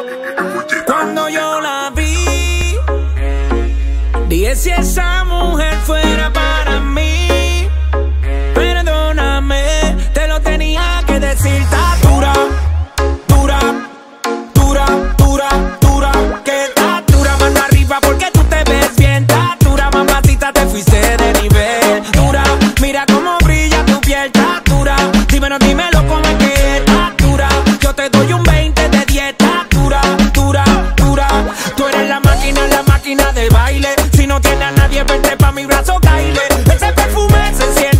Cuando yo la vi, dije si esa mujer fuera para mí. Perdóname, te lo tenía que decir. Está dura, dura, dura, dura, dura. Que está dura, mano arriba porque tú te ves bien. Está dura, mamacita, te fuiste de nivel. Dura, mira cómo brilla tu piel. Está dura, dímelo cómo es que está dura. Yo te doy un 20 de 10. Está dura, dura, dura. Tú eres la máquina del baile. Si no tienes a nadie, vente pa' mi brazo, caile. Ese perfume se siente.